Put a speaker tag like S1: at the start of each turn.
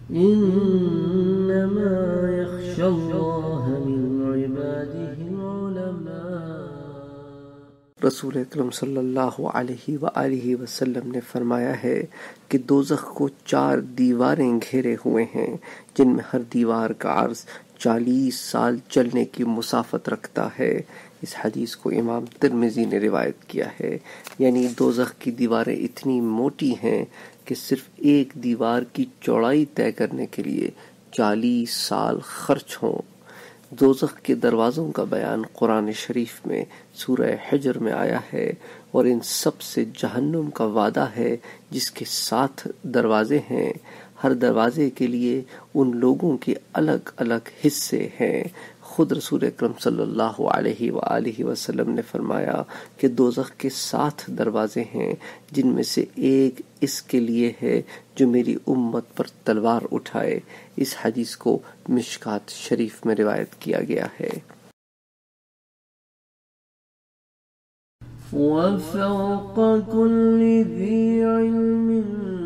S1: إنما يخشى الله من عباده العلماء۔
S2: رسول اکرم صلی اللہ علیہ وآلہ وسلم نے فرمایا ہے کہ دوزخ کو 4 دیواریں گھیرے ہوئے ہیں، جن میں ہر دیوار کا عرض 40 سال چلنے کی مسافت رکھتا ہے۔ اس حدیث کو امام ترمذی نے روایت کیا ہے، یعنی دوزخ کی دیواریں اتنی موٹی ہیں کہ صرف ایک دیوار کی چوڑائی طے کرنے کے لیے 40 سال خرچ ہوں۔ دوزخ کے دروازوں کا بیان قرآن شریف میں سورہ حجر میں آیا ہے، اور ان سب سے جہنم کا وعدہ ہے جس کے 7 دروازے ہیں۔ ہر دروازے کے لیے ان لوگوں کے الگ الگ حصے ہیں۔ خود رسول اکرم صلی اللہ علیہ وآلہ وسلم نے فرمایا کہ دوزخ کے 7 دروازے ہیں، جن میں سے ایک اس کے لیے ہے جو میری امت پر تلوار اٹھائے۔ اس حدیث کو مشکات شریف میں روایت کیا گیا ہے۔
S1: وفوق كل ذي علم